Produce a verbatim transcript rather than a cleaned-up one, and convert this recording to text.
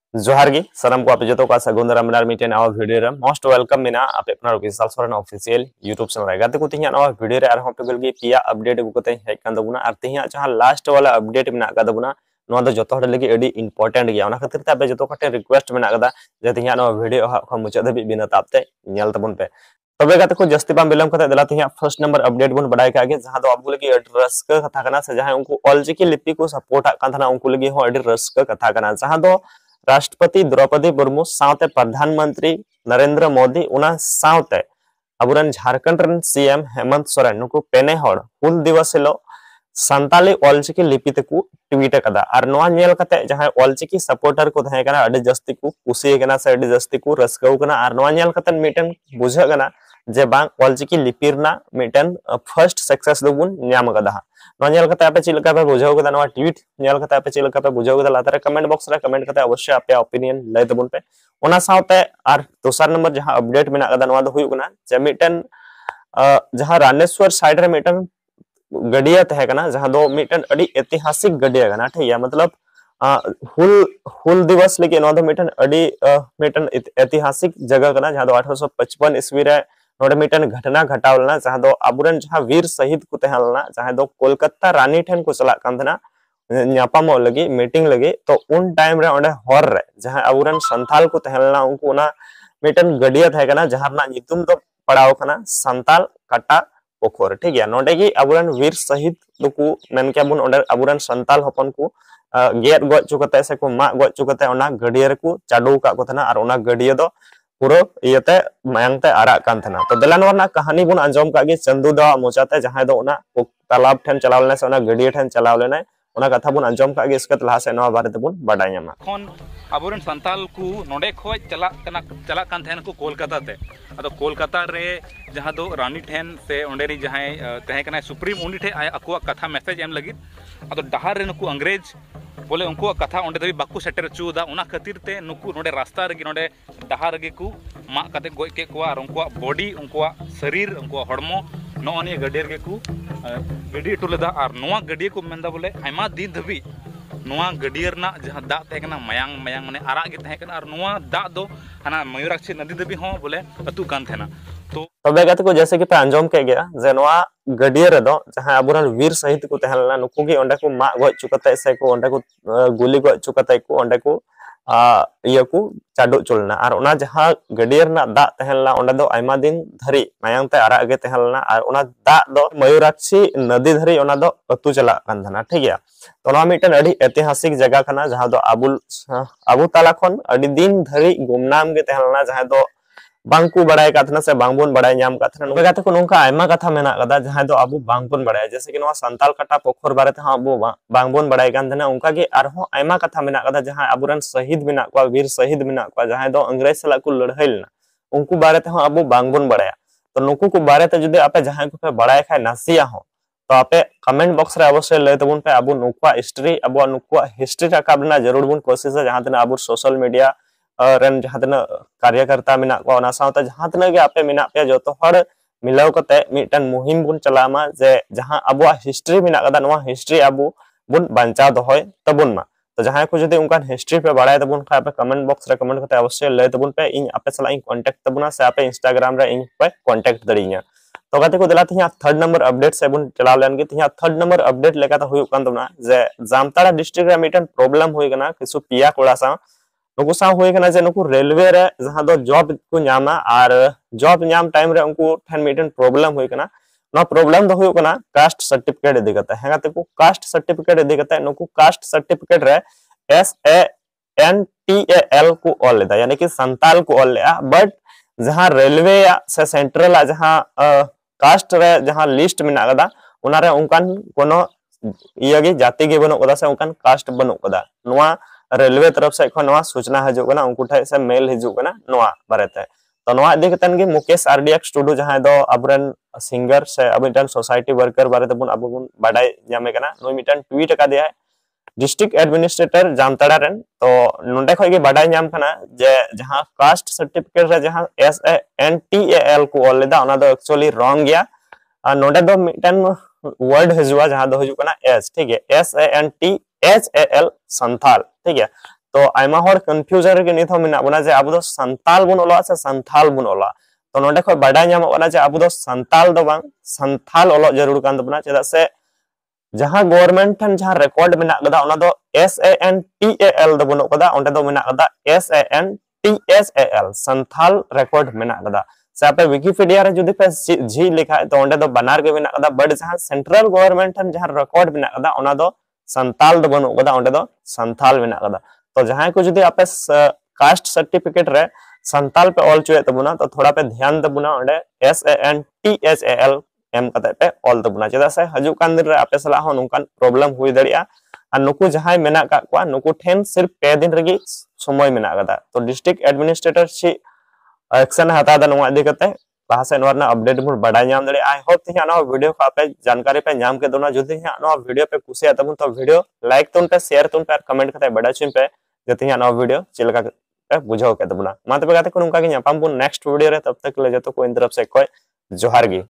जोहार गी साराम को आप जो का सगुन दाराम मिटेन आवा वीडियो रे मोस्ट वेलकम मेना आपे अपना Vishal Soren official YouTube channel गाते को तिहिया नवा वीडियो रे आर हम पे गलगी पिया अपडेट को कते हेक कान दबुना आर तिहिया जहां लास्ट वाला अपडेट मेना का दबुना नवा दो जतो हड लगी एडी इंपोर्टेंट गया ओना खातिर ते आपे जतो कटे रिक्वेस्ट मेना कदा जे तिहिया नवा वीडियो हा खम मुचा दबि बिना तापते नेल तबुन पे तबे गाते को जस्ती बाम बिलम कते दला तिहिया फर्स्ट नंबर अपडेट बुन बडाय का गे जहां दो आबु लगी एडी रस्क कथा कना से जहां उनको ऑलचिकी लिपि को सपोर्ट कान थाना उनको लगी हो एडी रस्क कथा कना जहां दो राष्ट्रपति द्रौपदी मुर्मू साउते प्रधानमंत्री नरेंद्र मोदी उना साउते अबुरन झारखंड रन सीएम हेमंत सोरेन नुकु पेने हड़ हुल दिवस हिलो संताली ऑलचिकी लिपि तेकु ट्वीट कदा आर नोआ नेल कते जहां ऑलचिकी सपोर्टर को थाहे कना अडे जस्ती को कुसी कना से अडे जस्ती को रस्कौ कना आर नोआ नेल कते मिटन बुझा कना जे बांग ऑलचिकी लिपि रना मिटन फर्स्ट सक्सेस दोबुन न्याम कदा नोनेल कते आपे चिलका पे बुझाव कदा नवा ट्वीट नेल कते आपे चिलका पे बुझाव कदा लातारे कमेंट बॉक्स रे कमेंट कते अवश्य आपे ओपिनियन लय तबुन पे ओना साउते आर दोसर नंबर जहां अपडेट मेना कदा नवा दो हुयु कना जे मिटन जहां रानेश्वर साइड रे मिटन गडिया तहे कना जहां दो मिटन अडी ऐतिहासिक गडिया कना ठीक है मतलब हुल हुल दिवस लेके नवा दो मिटन अडी मिटन ऐतिहासिक जगह कना जहां दो अठारह सौ पचपन ईस्वी रे नोडे मिटन घटना घटावलना जहां दो अबुरन जहां वीर शहीद को तहलना जहां दो कोलकाता रानी ठेन को चला कांधना न्यापामो लगी मीटिंग लगी तो उन टाइम रे ओंडे हॉर रे जहां अबुरन संथाल को तहलना उनको ना मिटन गडिया थे कना जहां ना नितुम दो पड़ाव कना संताल काटा पोखर ठीक है नोडे की अबुरन वीर शहीद दुकु मेन के बुन ओंडे अबुरन संताल हपन को गेट गoj चुकते से को मा गoj चुकते ओना गडिया रे को चाडू का को थना और ओना गडिया दो पूरा इयते मायंगते आरा कान थना तो दलानवरना कहानी बुन अंजम का गे चंदू दा मोचाते जहां दो ओना तालाब ठन चलाव लेना से ओना गडिया ठन चलाव लेना ओना कथा बुन अंजम का गे इसके तलहा से नवा बारे बुन बडाय न्यामा खन अबुरन संताल को नोडे खोय चला कना चला कान थेन को कोलकाता ते अदो कोलकाता रे जहां दो रानी ठेन से ओंडेरी जहां तहे कना सुप्रीम उंडी ठे अकुआ कथा मैसेज एम लगी अदो डहार रे नुकु अंग्रेज बोले उनको कथा ओंडे दबी बाकु सेटर चुदा उना खातिर ते नुकु नोडे रास्ता रे नोडे डहार गे को मा कते गोय के को आर उनको बॉडी उनको शरीर उनको हड़मो नोनी गडियर गे को गडी टुलेदा आर नोआ गडिय को मेंदा बोले आयमा दिन धबी नोआ गडियर ना जहां दा तहे कना मयांग मयांग माने आरा गे तहे कना आर नोआ दा दो हना मयूराक्षी नदी धबी हो बोले अतु कान थेना तो तबे गाते को जैसे कि पे अंजम के गया जे नोआ गडिया रे दो जहां अबुरन वीर शहीद को तहलना नुकु गे ओंडे को मा गoj चुकते से को ओंडे को गुली गoj चुकते को ओंडे को आ इया को चाडो चुलना और ओना जहां गडिया ना दा तहलना ओंडे दो आयमा दिन धरी मायांग ते आरा गे तहलना और ओना दा दो मयूराक्षी नदी धरी ओना दो अतु चला कान धना ठीक है तो ओना मिटन अडी ऐतिहासिक जगह कना जहां दो आबुल आबु ताला खन अडी दिन धरी गुमनाम गे तहलना जहां दो बांगकु बड़ाय काथना से बांगबोन बड़ाय नाम काथना नुका गाते को नोंका आयमा कथा मेना कदा जहां दो आबु बांगबोन बड़ाय जैसे कि नवा संताल काटा पोखर बारे ते आबु बांगबोन बड़ाय कान धना उनका के आरहो आयमा कथा मेना कदा जहां आबुरन शहीद मेना को वीर शहीद मेना को जहां दो अंग्रेज सला को लड़हैलना उनको बारे ते आबु बांगबोन बड़ाय तो नुकु को बारे ते जदि आपे जहां को पे बड़ाय खाय नासिया हो तो आपे कमेंट बॉक्स रे अवश्य लय तबुन पे आबु नुकुआ हिस्ट्री आबु नुकुआ हिस्ट्री राकाबना जरूर बुन कोशिश जहां तना आबु सोशल मीडिया रन जहां तना कार्यकर्ता मेना को ओना साउता जहां तना गे आपे मेना पे जतो हर मिलाव कते मिटन मुहिम बुन चलामा जे जहां अबुआ हिस्ट्री मेना कदा नवा हिस्ट्री आबु बुन बंचा दोहय तबुन मा तो जहां को जदि उनका हिस्ट्री पे बड़ाय तबुन खा पे कमेंट बॉक्स रे कमेंट कते अवश्य लय तबुन पे इन आपे सला इन कांटेक्ट तबुना से आपे इंस्टाग्राम रे इन पे कांटेक्ट दड़िया तो गाते को दिला थिया थर्ड नंबर अपडेट से बुन चलाव लेन गे थिया थर्ड नंबर अपडेट लेका त हुय कान तबना जे जामताड़ा डिस्ट्रिक्ट रे मिटन प्रॉब्लम होय गना किसु पिया कोड़ा सा नुकु सा हुए कना जे नुकु रेलवे रे जहां दो जॉब को न्यामा और जॉब न्याम टाइम रे उनको ठन मिटन प्रॉब्लम हुई कना नो प्रॉब्लम दो हुई कना कास्ट सर्टिफिकेट दे गता है गाते को कास्ट सर्टिफिकेट दे गता नुकु कास्ट सर्टिफिकेट रे S A N T A L को ऑल लेदा यानी कि संताल को ऑल ले बट जहां रेलवे से सेंट्रल जहां कास्ट रे जहां लिस्ट मेना गदा उना रे उनकान कोनो इयागी जाति गे बनो कदा से उनकान कास्ट बनो कदा नोआ रेलवे तरफ से नवा सूचना हजू कना उनको ठे से मेल हजू कना नवा बारेते तो नवा इदि कतन गे मुकेश आरडीएक्स टुडू जहां दो अबरन सिंगर से अबिटन सोसाइटी वर्कर बारेते बुन अबुन बाडाय जामे कना नो मिटन ट्वीट का दिया डिस्ट्रिक्ट एडमिनिस्ट्रेटर जामताड़ा रन तो नोंडे खय गे बाडाय नाम कना जे जहां कास्ट सर्टिफिकेट रे जहां S A N T A L को ऑल लेदा ओना दो एक्चुअली रॉन्ग गया नोंडे दो मिटन वर्ड हजुआ जहां दो हजू कना एस ठीक है S A N T H A L Santhal ठीक है तो आयमा हर कन्फ्यूजन रे निथ मेना बना जे अब संताल बुन ओला से संथाल बुन ओला तो नोडे खो बाडा नाम बना जे अब संताल दो बांग संथाल ओलो जरूर कान दबना चेदा से जहां गवर्नमेंट ठन जहां रिकॉर्ड मेना गदा ओना दो S A N T A L दो बनो गदा ओंडे दो मेना गदा S A N T S A L Santhal record मेना गदा से आपे विकिपीडिया रे जुदी पे जी लिखा तो ओंडे दो बनार के मेना गदा बट जहां सेंट्रल गवर्नमेंट ठन जहां रिकॉर्ड मेना गदा ओना दो संताल दो बनो गदा ओंडे दो संथाल मेना गदा तो जहां को जुदी आपे कास्ट सर्टिफिकेट रे संताल पे ऑल चुए तबुना तो थोड़ा पे ध्यान दबुना ओंडे S A N T S A L M कते पे ऑल तबुना चेदा से हजु कान दिन रे आपे सला हो नुकान प्रॉब्लम हुई दरिया आ नुकु जहां मेना का को नुकु ठेन सिर्फ पे दिन रेगी समय मेना गदा तो डिस्ट्रिक्ट एडमिनिस्ट्रेटर सी एक्शन हता दा नवा दि कते लहा से नवा अपडेट बुन बडा नाम दरे आई होप ति ना वीडियो को आपे जानकारी पे नाम के दोना जुदी ना वीडियो पे कुसिया तबुन तो वीडियो लाइक तुन पे शेयर तुन पे कमेंट कते बडा चिन पे जति ना वीडियो चिलका पे बुझाव के तबुना मा तबे गाते को नुका के न्यापाम बुन नेक्स्ट वीडियो रे तब तक ले जतो को इन तरफ से कोई जोहार गी।